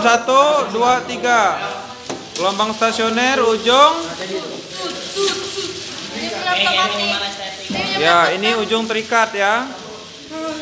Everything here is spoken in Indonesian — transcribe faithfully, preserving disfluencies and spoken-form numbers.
Satu, dua, tiga. Gelombang stasioner ujung. Ya, ini ujung terikat ya.